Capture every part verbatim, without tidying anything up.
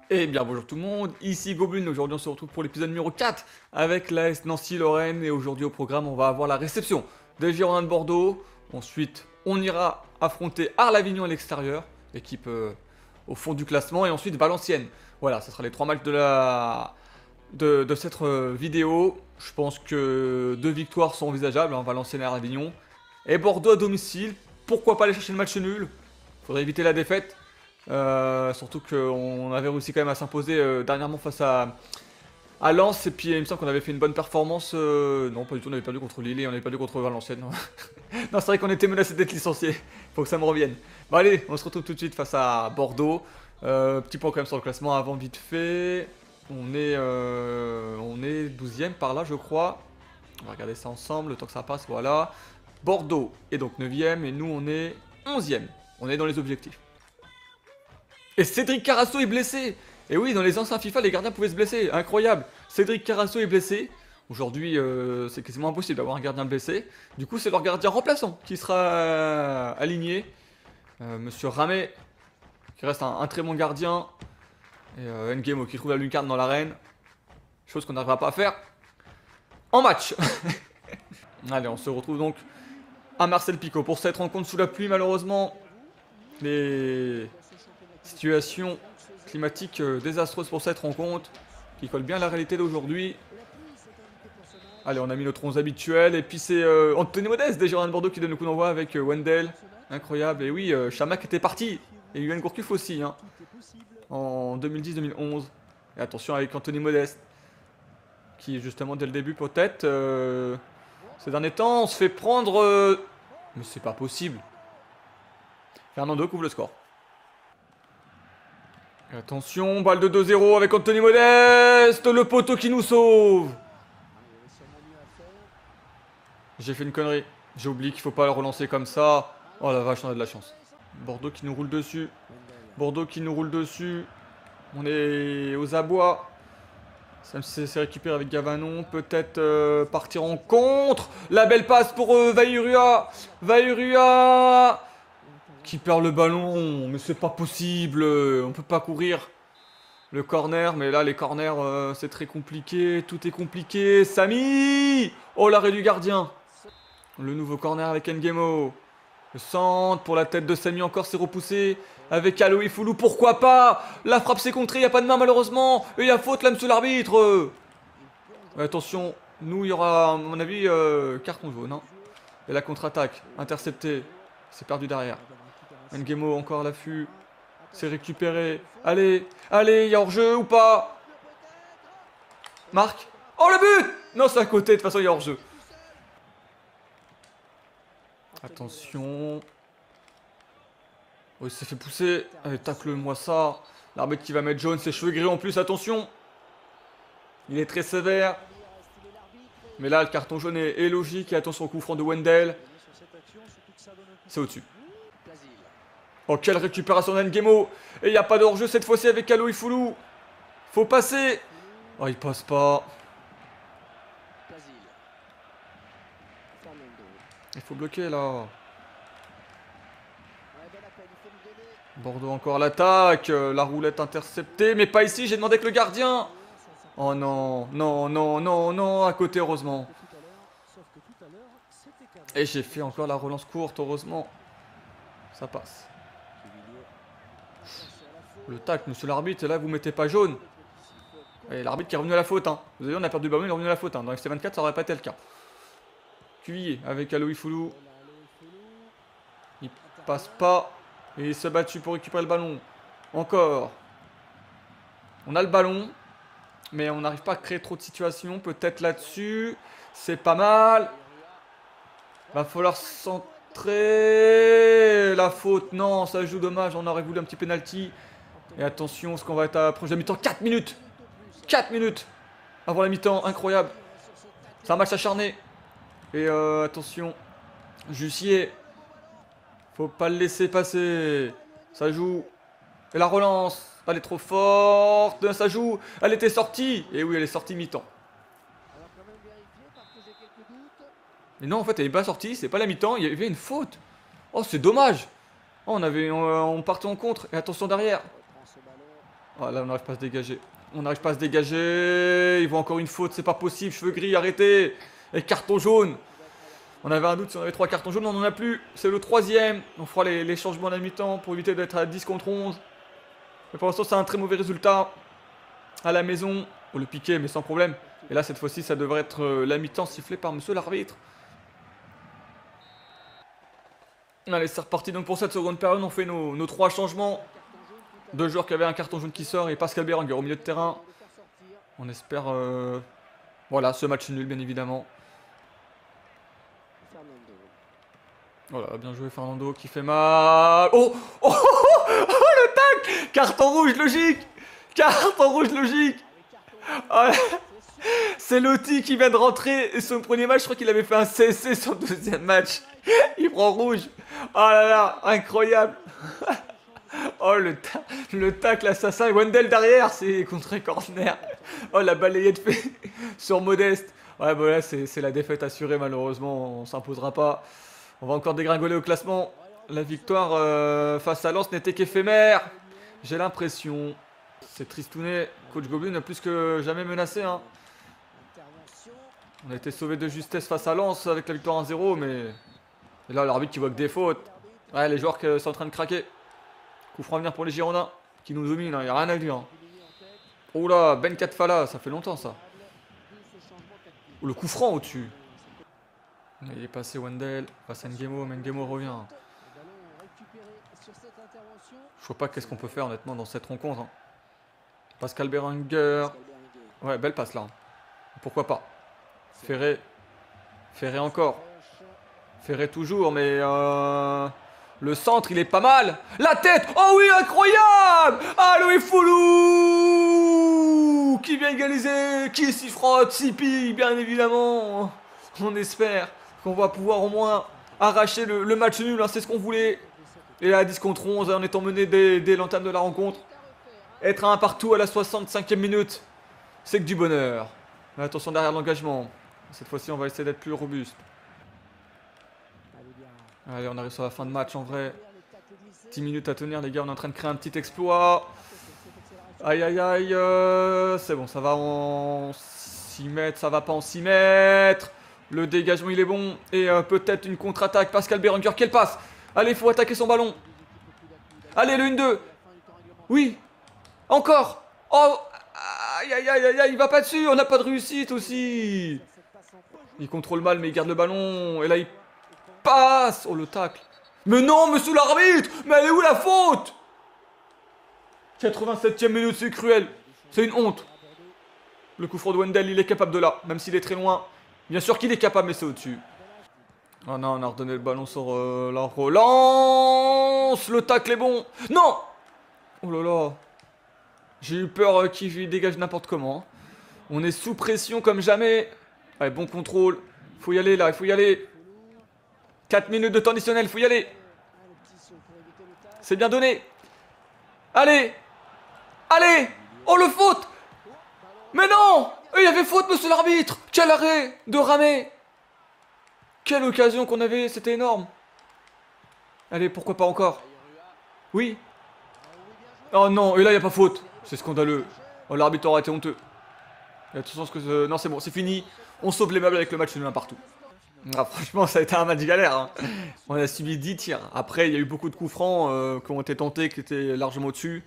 Eh bien bonjour tout le monde, ici Goblin, aujourd'hui on se retrouve pour l'épisode numéro quatre avec l'A S Nancy-Lorraine et aujourd'hui au programme on va avoir la réception des Girondins de Bordeaux. Ensuite on ira affronter Arles-Avignon à l'extérieur, équipe euh, au fond du classement, et ensuite Valenciennes. Voilà, ce sera les trois matchs de, la... de, de cette euh, vidéo. Je pense que deux victoires sont envisageables, hein, Valenciennes et Arles-Avignon. Et Bordeaux à domicile, pourquoi pas aller chercher le match nul? Faudrait éviter la défaite. Euh, surtout qu'on avait réussi quand même à s'imposer euh, dernièrement face à, à Lens. Et puis il me semble qu'on avait fait une bonne performance. Euh, non, pas du tout, on avait perdu contre Lille et on avait perdu contre Valenciennes. Non, c'est vrai qu'on était menacé d'être licencié. Faut que ça me revienne. Bon, allez, on se retrouve tout de suite face à Bordeaux. Euh, petit point quand même sur le classement avant, vite fait. On est, euh, on est douzième par là, je crois. On va regarder ça ensemble, le temps que ça passe. Voilà. Bordeaux est donc neuvième et nous on est onzième. On est dans les objectifs. Et Cédric Carasso est blessé. Et oui, dans les anciens FIFA, les gardiens pouvaient se blesser. Incroyable. Cédric Carasso est blessé. Aujourd'hui, euh, c'est quasiment impossible d'avoir un gardien blessé. Du coup, c'est leur gardien remplaçant qui sera euh, aligné. Euh, Monsieur Ramet, qui reste un, un très bon gardien. Et euh, Ngemo qui trouve la lucarne dans l'arène. Chose qu'on n'arrivera pas à faire en match. Allez, on se retrouve donc à Marcel Picot pour cette rencontre sous la pluie, malheureusement. Les situation climatique euh, désastreuse pour cette rencontre, qui colle bien à la réalité d'aujourd'hui. Allez, on a mis notre onze habituel, et puis c'est euh, Anthony Modeste des Girondins de Bordeaux qui donne le coup d'envoi avec euh, Wendell. Incroyable, et oui, euh, Chamac était parti, et Yuan Gourcuff aussi, hein, en deux mille dix deux mille onze. Et attention avec Anthony Modeste, qui justement dès le début peut-être, euh, ces derniers temps, on se fait prendre... Euh... Mais c'est pas possible. Fernando couvre le score. Et attention, balle de deux zéro avec Anthony Modeste, le poteau qui nous sauve. J'ai fait une connerie, j'ai oublié qu'il faut pas le relancer comme ça. Oh la vache, on a de la chance. Bordeaux qui nous roule dessus. Bordeaux qui nous roule dessus. On est aux abois. Ça c'est récupéré avec Gavanon. Peut-être euh, partir en contre. La belle passe pour euh, Vairua. Vairua qui perd le ballon. Mais c'est pas possible. On peut pas courir. Le corner, mais là les corners euh, c'est très compliqué. Tout est compliqué. Samy. Oh, l'arrêt du gardien. Le nouveau corner avec Ngemo. Le centre pour la tête de Samy, encore c'est repoussé. Avec Aloï Foulou, pourquoi pas? La frappe s'est contrée, il n'y a pas de main malheureusement. Et il y a faute là, monsieur l'arbitre. Attention, nous il y aura à mon avis euh, carton jaune. Hein. Et la contre-attaque, interceptée. C'est perdu derrière. Ngemo encore à l'affût. C'est récupéré. Allez, allez, il y a hors-jeu ou pas? Marc. Oh le but! Non, c'est à côté, de toute façon il y a hors-jeu. Attention. Oh, il s'est fait pousser. Allez, tacle-moi ça. L'arbitre qui va mettre jaune, ses cheveux gris en plus, attention. Il est très sévère. Mais là, le carton jaune est, est logique. Et attention au coup franc de Wendell. C'est au-dessus. Oh, quelle récupération d'Ngemo. Et il n'y a pas de hors-jeu cette fois-ci avec Aloï Foulou. Faut passer. Oh, il passe pas. Il faut bloquer là. Bordeaux encore l'attaque. La roulette interceptée. Mais pas ici, j'ai demandé que le gardien. Oh non, non, non, non, non. À côté, heureusement. Et j'ai fait encore la relance courte, heureusement. Ça passe. Le tac, monsieur l'arbitre, et là vous mettez pas jaune. Et l'arbitre qui est revenu à la faute. Hein. Vous avez vu, on a perdu le ballon, il est revenu à la faute. Hein. Dans F C vingt-quatre, ça aurait pas été le cas. Cuvillier avec Aloï Foulou. Il passe pas. Et il se battu pour récupérer le ballon. Encore. On a le ballon. Mais on n'arrive pas à créer trop de situations. Peut-être là-dessus. C'est pas mal. Va falloir centrer. La faute, non, ça joue dommage. On aurait voulu un petit penalty. Et attention, ce qu'on va être à proche de la mi-temps. quatre minutes. quatre minutes. Avant la mi-temps, incroyable. C'est un match acharné. Et euh, attention. Jussier. Faut pas le laisser passer. Ça joue. Et la relance. Elle est trop forte. Ça joue. Elle était sortie. Et oui, elle est sortie mi-temps. Mais non, en fait, elle n'est pas sortie. C'est pas la mi-temps. Il y avait une faute. Oh, c'est dommage. Oh, on, avait, on, on partait en contre. Et attention derrière. Oh, là, on n'arrive pas à se dégager. On n'arrive pas à se dégager. Ils voient encore une faute, c'est pas possible. Cheveux gris, arrêtez. Et carton jaune. On avait un doute si on avait trois cartons jaunes, on n'en a plus. C'est le troisième. On fera les, les changements à la mi-temps pour éviter d'être à dix contre onze. Mais pour l'instant, c'est un très mauvais résultat. À la maison, on le piquait, mais sans problème. Et là, cette fois-ci, ça devrait être euh, la mi-temps sifflée par monsieur l'arbitre. Allez, c'est reparti. Donc pour cette seconde période, on fait nos, nos trois changements. Deux joueurs qui avaient un carton jaune qui sort et Pascal Berenger au milieu de terrain. On espère... Euh... Voilà, ce match nul, bien évidemment. Voilà, bien joué Fernando qui fait mal. Oh, oh, oh, oh, oh le tac. Carton rouge logique. Carton rouge logique. Oh, c'est Lotti qui vient de rentrer. Et son premier match, je crois qu'il avait fait un C S C sur le deuxième match. Il prend rouge. Oh là là, incroyable. Oh le, ta le tacle assassin. Et Wendell derrière, c'est contre corner. Oh la balayette fait sur Modeste. Ouais, bon là c'est la défaite assurée malheureusement. On s'imposera pas. On va encore dégringoler au classement. La victoire euh, face à Lens n'était qu'éphémère. J'ai l'impression. C'est tristounet. Coach Goblin a plus que jamais menacé. Hein. On a été sauvé de justesse face à Lens avec la victoire un zéro. Mais et là, l'arbitre qui voit que des fautes. Ouais, les joueurs qui sont en train de craquer. Coup franc à venir pour les Girondins. Qui nous dominent. Il hein. n'y a rien à dire. Hein. Oh là, Ben Katfala. Ça fait longtemps ça. Oh, le coup franc au-dessus. Il est passé Wendell, passe Ngemo, Ngemo revient. Je vois pas qu'est-ce qu'on peut faire honnêtement dans cette rencontre. Hein. Pascal Berenger. Ouais, belle passe là. Pourquoi pas. Ferré. Ferré encore. Ferré toujours, mais euh... le centre il est pas mal. La tête. Oh oui, incroyable. Ah, Louis Foulou qui vient égaliser. Qui s'y frotte, s'y pille, bien évidemment. On espère qu'on va pouvoir au moins arracher le, le match nul, hein, c'est ce qu'on voulait. Et là, dix contre onze, en étant mené dès, dès l'entame de la rencontre. Être à un partout à la soixante-cinquième minute, c'est que du bonheur. Mais attention derrière l'engagement. Cette fois-ci, on va essayer d'être plus robuste. Allez, on arrive sur la fin de match en vrai. dix minutes à tenir, les gars, on est en train de créer un petit exploit. Aïe, aïe, aïe. Euh, c'est bon, ça va en six mètres, ça va pas en six mètres. Le dégagement il est bon. Et euh, peut-être une contre-attaque. Pascal Berenger, quelle passe. Allez, il faut attaquer son ballon. Allez, le un deux. Oui. Encore. Oh. Aïe, aïe, aïe, aïe, aïe. Il va pas dessus. On n'a pas de réussite aussi. Il contrôle mal, mais il garde le ballon. Et là, il passe. Oh, le tacle. Mais non, monsieur l'arbitre. Mais elle est où la faute? quatre-vingt-septième minute, c'est cruel. C'est une honte. Le coup franc de Wendell, il est capable de là. Même s'il est très loin. Bien sûr qu'il est capable, mais c'est au-dessus. Oh non, on a redonné le ballon sur euh, la relance. Le tacle est bon. Non. Oh là là. J'ai eu peur euh, qu'il dégage n'importe comment. On est sous pression comme jamais. Allez, bon contrôle. Faut y aller là, il faut y aller. quatre minutes de temps additionnel, faut y aller. C'est bien donné. Allez. Allez. Oh, le faute. Mais non. Il y avait faute, monsieur l'arbitre. Quel arrêt de Ramé. Quelle occasion qu'on avait, c'était énorme. Allez, pourquoi pas encore. Oui. Oh non, et là, il n'y a pas faute. C'est scandaleux. Oh, l'arbitre aura été honteux. Il y a tout sens que... Euh, non, c'est bon, c'est fini. On sauve les meubles avec le match nul un partout. Ah, franchement, ça a été un match galère. Hein. On a subi dix tirs. Après, il y a eu beaucoup de coups francs euh, qui ont été tentés, qui étaient largement au-dessus.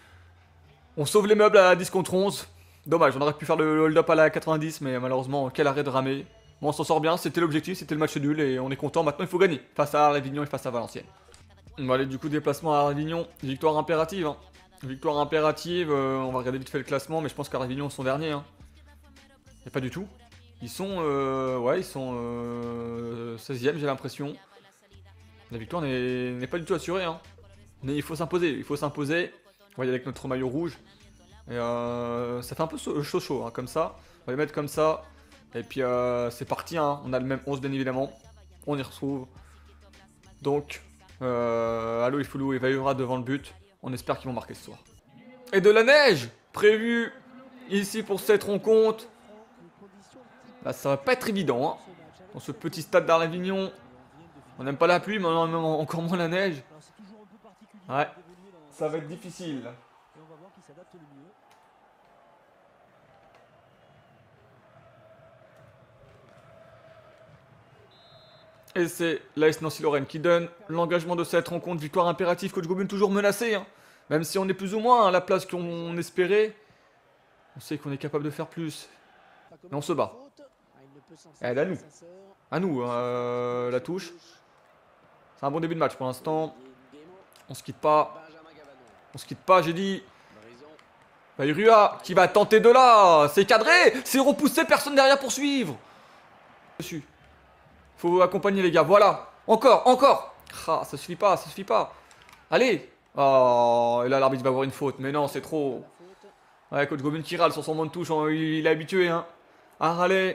On sauve les meubles à dix contre onze. Dommage, on aurait pu faire le hold-up à la quatre-vingt-dix, mais malheureusement, quel arrêt de Ramé. Bon, on s'en sort bien, c'était l'objectif, c'était le match nul et on est content. Maintenant, il faut gagner face à Avignon et face à Valenciennes. On va aller du coup déplacement à Avignon. Victoire impérative. Hein. Victoire impérative. Euh, on va regarder vite fait le classement, mais je pense qu'Avignon sont derniers. Hein. Et pas du tout. Ils sont, euh, ouais, ils sont euh, seizième, j'ai l'impression. La victoire n'est pas du tout assurée. Hein. Mais il faut s'imposer, il faut s'imposer. On va y aller avec notre maillot rouge. Et euh, ça fait un peu chaud chaud, hein, comme ça. On va les mettre comme ça. Et puis euh, c'est parti, hein. On a le même onze bien évidemment. On y retrouve. Donc, euh, Allo et Foulou évaluera devant le but. On espère qu'ils vont marquer ce soir. Et de la neige prévue ici pour cette rencontre. Là, ça va pas être évident. Hein. Dans ce petit stade d'Arlavignon. On n'aime pas la pluie, mais on aime encore moins la neige. Ouais, ça va être difficile. qui s'adapte le mieux. Et c'est l'A S Nancy-Lorraine qui donne l'engagement de cette rencontre. Victoire impérative, coach Gobun toujours menacé. Hein. Même si on est plus ou moins à la place qu'on espérait. On sait qu'on est capable de faire plus. Mais on se bat. Elle à nous. À nous, euh, la touche. C'est un bon début de match pour l'instant. On se quitte pas. On se quitte pas, j'ai dit. Bayrua qui va tenter de là. C'est cadré. C'est repoussé, personne derrière pour suivre. Dessus. Faut accompagner les gars, voilà. Encore, encore. Ah, ça suffit pas, ça suffit pas. Allez. Oh, et là l'arbitre va avoir une faute. Mais non, c'est trop. Ouais, coach Gobun qui râle sur son monde de touche. Il est habitué, hein. À râler.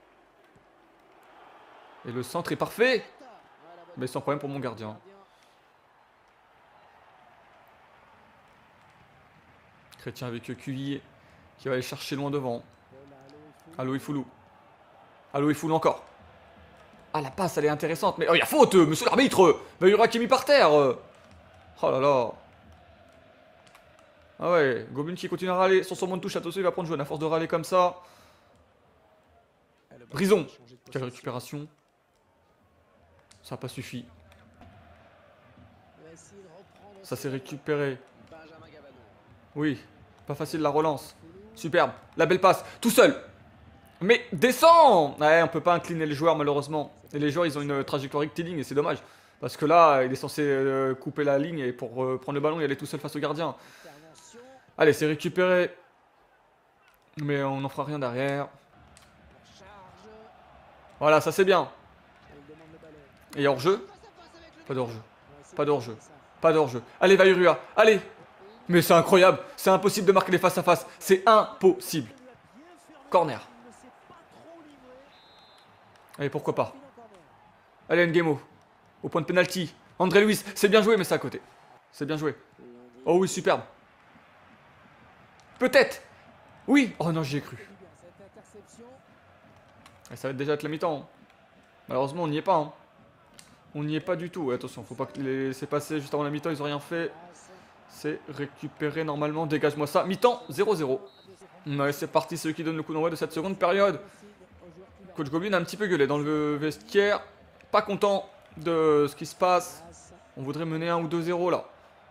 Et le centre est parfait. Mais sans problème pour mon gardien. Chrétien avec Cuvillier qui va aller chercher loin devant. Allo Ifoulou. Allo Ifoulou encore. Ah, la passe, elle est intéressante. Mais oh, il y a faute, monsieur l'arbitre. Bayura qui est mis par terre. Oh là là. Ah ouais, Gobun qui continue à râler sur son monde de touche. Attention, il va prendre jaune à force de râler comme ça. Brison. Quelle récupération. Ça n'a pas suffi. Ça s'est récupéré. Oui, pas facile la relance. Superbe. La belle passe. Tout seul. Mais descends. Ouais, on peut pas incliner les joueurs malheureusement. Et les joueurs, ils ont une trajectoire rectiligne et c'est dommage. Parce que là, il est censé euh, couper la ligne et pour euh, prendre le ballon, il aller tout seul face au gardien. Allez, c'est récupéré. Mais on n'en fera rien derrière. Voilà, ça c'est bien. Et il y a hors-jeu? Pas d'hors-jeu. Pas d'hors-jeu. Pas d'hors-jeu. Allez, Bayrua. Allez. Mais c'est incroyable. C'est impossible de marquer les face-à-face. C'est impossible. Corner. Allez, pourquoi pas. Allez, Nguemo. Au point de penalty. André Luis. C'est bien joué, mais c'est à côté. C'est bien joué. Oh oui, superbe. Peut-être. Oui. Oh non, j'y ai cru. Et ça va être déjà être la mi-temps. Malheureusement, on n'y est pas. Hein. On n'y est pas du tout. Ouais, attention, faut pas les laisser passer juste avant la mi-temps. Ils ont rien fait. C'est récupéré normalement. Dégage-moi ça. Mi-temps, zéro zéro. Ouais, c'est parti. C'est eux qui donnent le coup d'envoi de cette seconde période. Coach Gobun a un petit peu gueulé dans le vestiaire. Pas content de ce qui se passe. On voudrait mener un ou deux zéro là.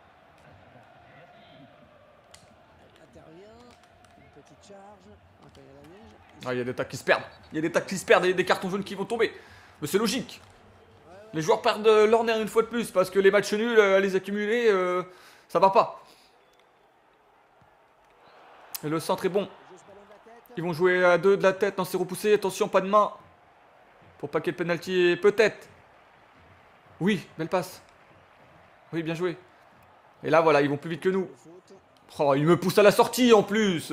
Ah, il y a des tacs qui se perdent. Il y a des tacs qui se perdent et des cartons jaunes qui vont tomber. Mais c'est logique. Les joueurs perdent leur nerf une fois de plus parce que les matchs nuls, à les accumuler, euh, ça va pas. Et le centre est bon. Ils vont jouer à deux de la tête. Non, c'est repoussé. Attention, pas de main. Pour pas qu'il y ait de penalty. Peut-être. Oui, belle passe. Oui, bien joué. Et là, voilà, ils vont plus vite que nous. Oh, ils me poussent à la sortie en plus.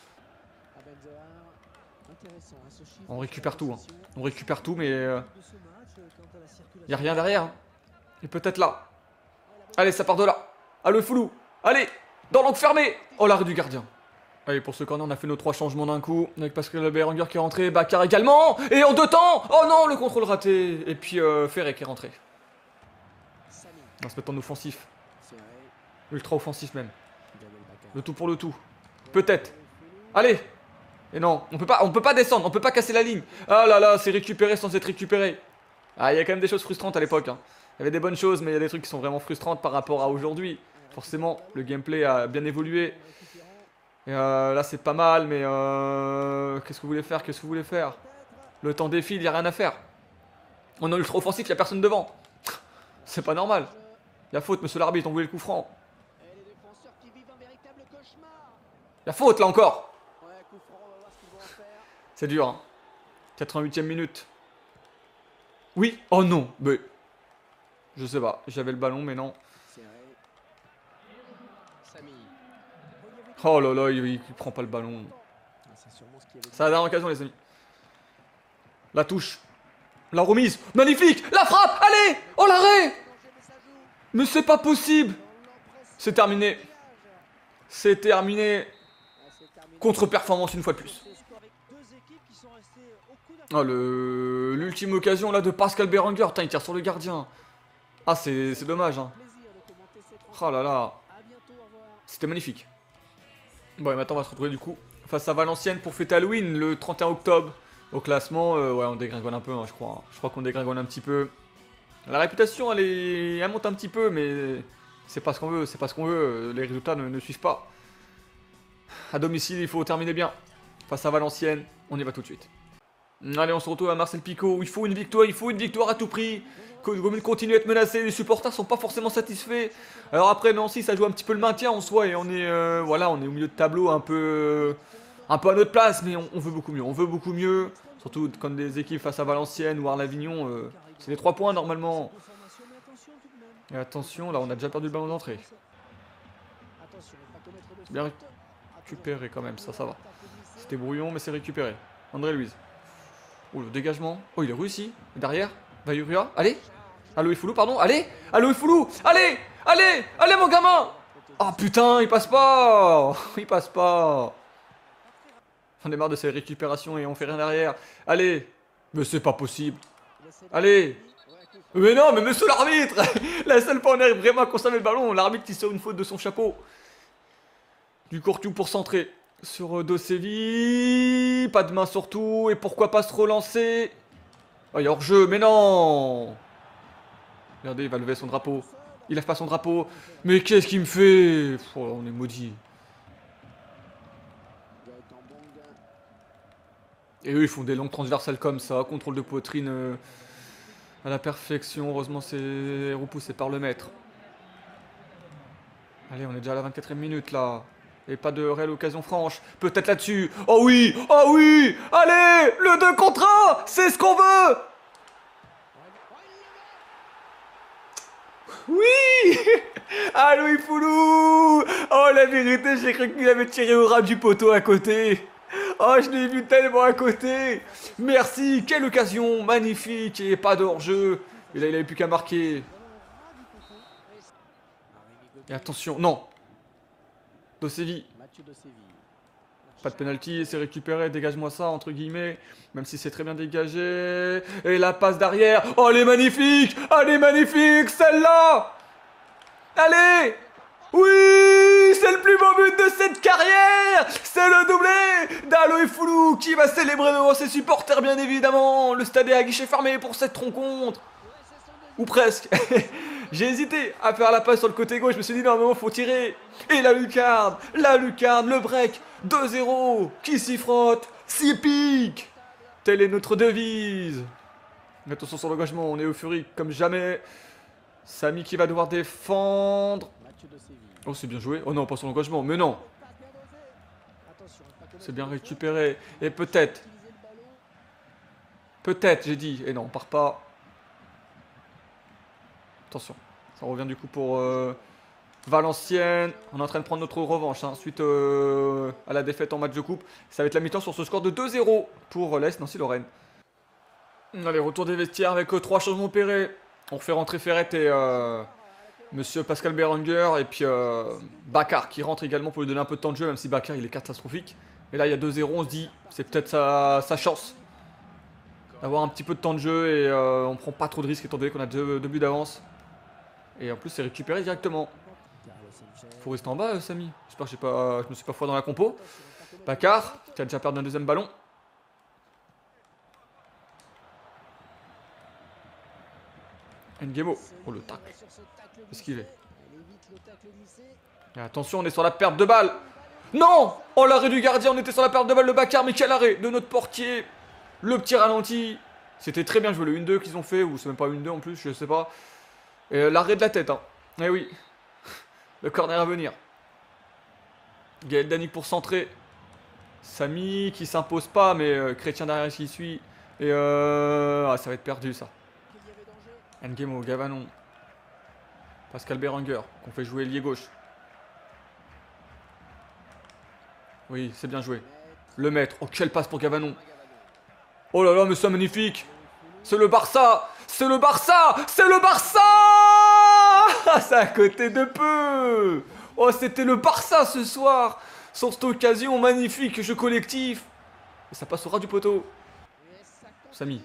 On récupère tout. Hein. On récupère tout, mais... Il euh, n'y a rien derrière. Hein. Et peut-être là. Allez, ça part de là. Allez, Foulou. Allez, dans l'angle fermé. Oh, l'arrêt du gardien. Allez, pour ce corner, on a fait nos trois changements d'un coup. Avec Pascal Berenger qui est rentré. Bakar également. Et en deux temps. Oh non, le contrôle raté. Et puis euh, Ferré qui est rentré. On va se mettre en offensif. Ultra offensif même. Le tout pour le tout. Peut-être. Allez. Et non, on peut pas, on peut pas descendre, on peut pas casser la ligne. Ah là là, c'est récupéré sans être récupéré. Ah, il y a quand même des choses frustrantes à l'époque. Hein. Il y avait des bonnes choses, mais il y a des trucs qui sont vraiment frustrantes par rapport à aujourd'hui. Forcément, le gameplay a bien évolué. Et euh, là, c'est pas mal, mais euh, qu'est-ce que vous voulez faire? Qu'est-ce que vous voulez faire? Le temps défile, il n'y a rien à faire. On est ultra offensif, il n'y a personne devant. C'est pas normal. Il y a faute, monsieur l'arbitre, on voulait le coup franc. Il y a faute là encore. C'est dur, hein. quatre-vingt-huitième minute. Oui. Oh non. Mais... Je sais pas. J'avais le ballon, mais non. Oh là là, il, il prend pas le ballon. C'est la dernière occasion, les amis. La touche. La remise. Magnifique. La frappe. Allez. Oh, l'arrêt. Mais c'est pas possible. C'est terminé. C'est terminé. Contre-performance une fois de plus. Oh, le... l'ultime occasion là de Pascal Berenger. Putain, il tire sur le gardien. Ah, c'est dommage. Hein. Oh là là. C'était magnifique. Bon, et maintenant on va se retrouver du coup face à Valenciennes pour fêter Halloween le trente et un octobre. Au classement, euh, ouais, on dégringole un peu, hein, je crois. Je crois qu'on dégringole un petit peu. La réputation, elle, est... elle monte un petit peu, mais c'est pas ce qu'on veut, c'est pas ce qu'on veut. Les résultats ne, ne suivent pas. À domicile, il faut terminer bien. Face à Valenciennes, on y va tout de suite. Allez, on se retrouve à Marcel Picot. Il faut une victoire, il faut une victoire à tout prix. Commune continue à être menacée, les supporters sont pas forcément satisfaits. Alors après, Nancy, ça joue un petit peu le maintien en soi et on est, euh, voilà, on est au milieu de tableau un peu, un peu à notre place, mais on, on veut beaucoup mieux. On veut beaucoup mieux, surtout quand des équipes face à Valenciennes ou Arles-Avignon, euh, c'est les trois points normalement. Et attention, là, on a déjà perdu le ballon d'entrée. Bien récupéré quand même, ça, ça va. C'était brouillon, mais c'est récupéré. André Louise. Oh, le dégagement. Oh, il est réussi. Derrière. Bayuria. Allez. Aloé Foulou, pardon. Allez. Aloé Foulou. Allez. Allez. Allez, mon gamin. Oh, putain, il passe pas. Il passe pas. On démarre de ces récupérations et on fait rien derrière. Allez. Mais c'est pas possible. Allez. Mais non, mais monsieur l'arbitre. La seule fois où on arrive vraiment à consommer le ballon, l'arbitre qui sort une faute de son chapeau. Du Courtou pour centrer. Sur Dosevi, pas de main surtout, et pourquoi pas se relancer. Oh, il y a hors-jeu, mais non. Regardez, il va lever son drapeau. Il lève pas son drapeau. Mais qu'est-ce qu'il me fait? Oh, on est maudit. Et eux, ils font des longues transversales comme ça, contrôle de poitrine euh, à la perfection. Heureusement, c'est repoussé par le maître. Allez, on est déjà à la vingt-quatrième minute, là. Et pas de réelle occasion franche. Peut-être là-dessus. Oh oui. Oh oui. Allez. Le deux contre un. C'est ce qu'on veut. Oui. Ah, Louis Foulou. Oh, la vérité, j'ai cru qu'il avait tiré au ras du poteau à côté. Oh, je l'ai vu tellement à côté. Merci. Quelle occasion. Magnifique. Et pas de hors-jeu. Et là, il avait plus qu'à marquer. Et attention. Non. Dosevi. Pas de penalty, c'est récupéré, dégage-moi ça, entre guillemets. Même si c'est très bien dégagé. Et la passe derrière. Oh, elle est magnifique. Elle est magnifique, celle-là. Allez. Oui, c'est le plus beau but de cette carrière. C'est le doublé d'Aloé Foulou qui va célébrer devant ses supporters, bien évidemment. Le stade est à guichet fermé pour cette rencontre. Ou presque. J'ai hésité à faire la passe sur le côté gauche. Je me suis dit, non, mais il faut tirer. Et la lucarne, la lucarne, le break. deux zéro. Qui s'y frotte, s'y pique. Telle est notre devise. Attention sur l'engagement, on est euphorique comme jamais. Samy qui va devoir défendre. Oh, c'est bien joué. Oh non, pas sur l'engagement, mais non. C'est bien récupéré. Et peut-être. Peut-être, j'ai dit. Et non, on part pas. Attention, ça revient du coup pour euh, Valenciennes. On est en train de prendre notre revanche hein, suite euh, à la défaite en match de coupe. Ça va être la mi-temps sur ce score de deux zéro pour l'A S Nancy-Lorraine. Allez, retour des vestiaires avec euh, trois changements opérés. On refait rentrer Ferret et euh, Monsieur Pascal Berenger et puis euh, Bakar qui rentre également pour lui donner un peu de temps de jeu, même si Bakar il est catastrophique. Et là il y a deux zéro, on se dit c'est peut-être sa, sa chance d'avoir un petit peu de temps de jeu et euh, on prend pas trop de risques étant donné qu'on a deux, deux buts d'avance. Et en plus c'est récupéré directement. Faut rester en bas euh, Samy. J'espère que j'ai pas, je me suis pas foiré dans la compo. Bakar qui a déjà perdu un deuxième ballon. Ngemo. Oh le tacle. Qu'est-ce qu'il est? Et attention, on est sur la perte de balle. Non. Oh l'arrêt du gardien, on était sur la perte de balle de Bakar. Mais quel arrêt de notre portier. Le petit ralenti. C'était très bien joué le un deux qu'ils ont fait. Ou c'est même pas un deux en plus, je sais pas. Et euh, l'arrêt de la tête. Hein. Eh oui. Le corner à venir. Gaël Danic pour centrer. Samy qui s'impose pas. Mais euh, Chrétien derrière qui suit. Et euh... ah, ça va être perdu ça. Ngemo, Gavanon. Pascal Berenger, qu'on fait jouer ailier gauche. Oui, c'est bien joué. Le maître. Oh, quelle passe pour Gavanon. Oh là là, mais c'est magnifique. C'est le Barça. C'est le Barça. C'est le Barça. C'est à côté de peu. Oh, c'était le Barça ce soir. Sur cette occasion magnifique, jeu collectif. Et ça passe au ras du poteau. Samy.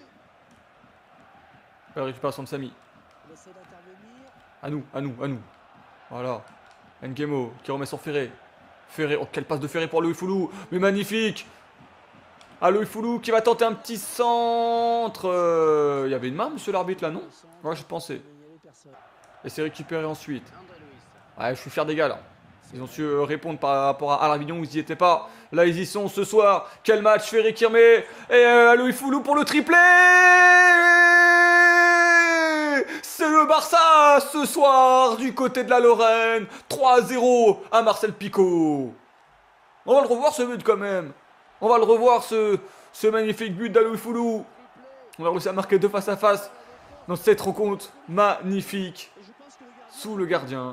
La récupération de Samy. À nous, à nous, à nous. Voilà. Ngemo qui remet sur Ferré. Ferré, oh quelle passe de Ferré pour Aloïfoulou, mais magnifique. Aloïfoulou qui va tenter un petit centre. Euh, Il y avait une main, monsieur l'arbitre, là, non? Ouais, je pensais. Et c'est récupéré ensuite. Ouais, je suis fier des gars, là. Ils ont su euh, répondre par rapport à Avignon où ils n'y étaient pas. Là, ils y sont ce soir. Quel match, Ferré qui remet. Et euh, Aloïfoulou pour le triplé. C'est le Barça ce soir du côté de la Lorraine. trois à zéro à Marcel Picaud. On va le revoir ce but quand même. On va le revoir ce, ce magnifique but d'Aloïfoulou. On a réussi à marquer deux face à face dans cette rencontre magnifique sous le gardien.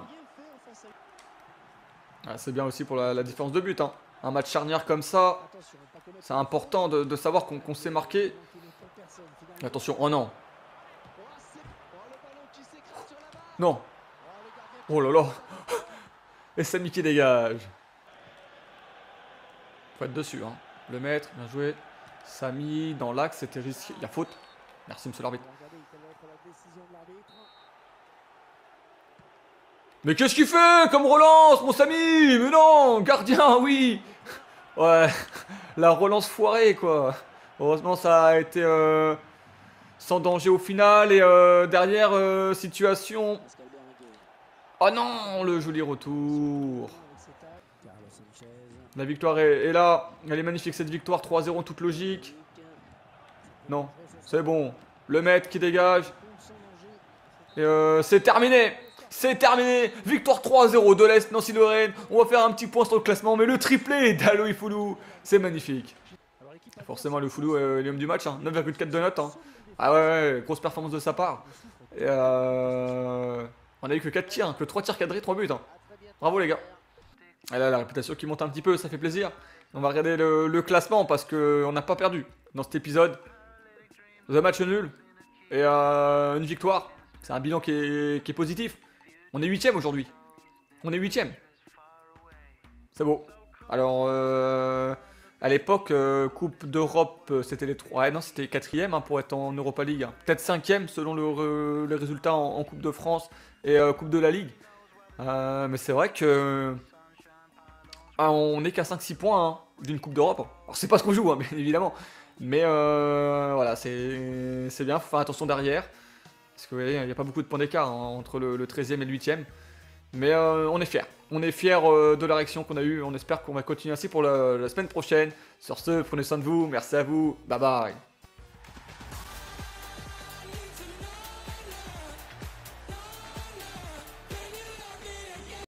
Ah, c'est bien aussi pour la, la différence de but. Hein. Un match charnière comme ça, c'est important de, de savoir qu'on qu'on s'est marqué. Attention, oh non. Non. Oh là là. Et Samy qui dégage. Faut être dessus. Hein. Le maître, bien joué. Samy dans l'axe, c'était risqué. Il y a faute. Merci, monsieur l'arbitre. Mais qu'est-ce qu'il fait comme relance, mon Samy? Mais non, gardien, oui. Ouais, la relance foirée, quoi. Heureusement, ça a été euh, sans danger au final. Et euh, derrière, euh, situation... Oh non, le joli retour. La victoire est, est là. Elle est magnifique, cette victoire. trois à zéro en toute logique. Non, c'est bon. Le maître qui dégage. Et euh, c'est terminé. C'est terminé. Victoire trois à zéro de l'Est, Nancy-Lorraine. On va faire un petit point sur le classement. Mais le triplé d'Aloïfoulou, c'est magnifique. Forcément, le Foulou est l'homme du match. Hein. neuf virgule quatre de note. Hein. Ah ouais, ouais, grosse performance de sa part. Et euh... on a eu que quatre tirs, hein, que trois tirs cadrés, trois buts. Hein. Bravo les gars. Et là, la réputation qui monte un petit peu, ça fait plaisir. On va regarder le, le classement parce qu'on n'a pas perdu dans cet épisode. Un match nul et euh, une victoire. C'est un bilan qui est, qui est positif. On est huitième aujourd'hui. On est huitième. C'est beau. Alors, euh, à l'époque, euh, Coupe d'Europe, c'était les trois. Ouais, non, c'était quatrième hein, pour être en Europa League. Hein. Peut-être cinquième selon le, re, les résultats en, en Coupe de France et euh, Coupe de la Ligue. Euh, mais c'est vrai que ah, on n'est qu'à cinq six points hein, d'une Coupe d'Europe. Alors, c'est pas ce qu'on joue, hein, bien évidemment. Mais euh, voilà, c'est bien. Faut faire attention derrière. Parce que vous voyez, il n'y a pas beaucoup de points d'écart hein, entre le, le treizième et le huitième. Mais euh, on est fiers. On est fiers euh, de la réaction qu'on a eue. On espère qu'on va continuer ainsi pour la, la semaine prochaine. Sur ce, prenez soin de vous. Merci à vous. Bye bye.